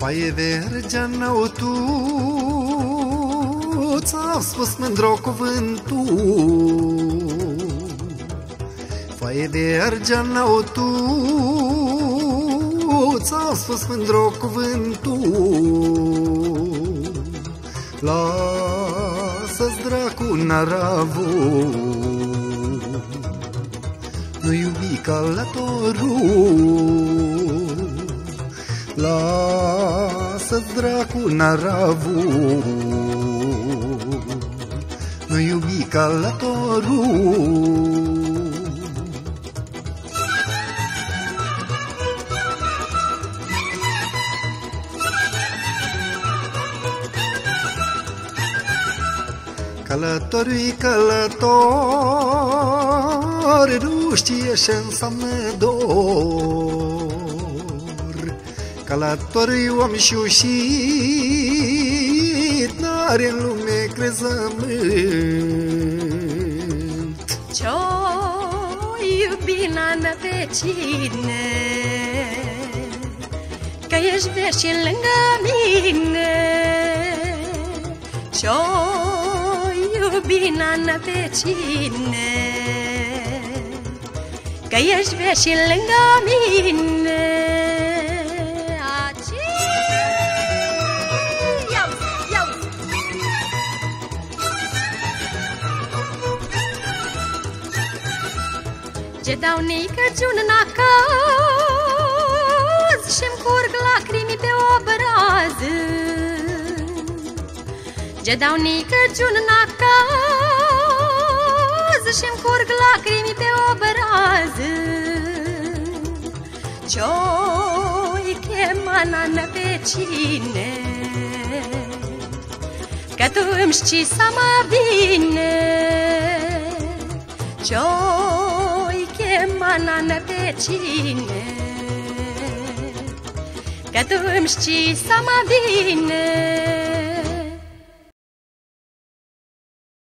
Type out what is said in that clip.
Foaie vergeană tu, ți-am spus mândro cuvântul. Foaie vergeană tu, ți-am spus mândro cuvântul. Lasă-ți dracu naravul, nu iubi călătorul. Lasă-ți dracu naravul, nu iubi călătorul. Călătorul-i călător, nu știe ce înseamnă dor. Călătorul-i om șușit, n-are în lume crezământ. Ce-o iubi n-ană pe cine, că ești vești lângă mine. Ce-o iubi n-ană pe cine, că ești vești lângă mine. Ce dau nicăciun n-acaz și-mi curg lacrimi pe obraz. Ce dau nicăciun n-acaz și-mi curg lacrimi pe obraz. Ce-o-i chema n-ană pe cine, că tu îmi știi să mă bine. Ce-o-i chema n-ană pe cine, că tu îmi știi să mă bine.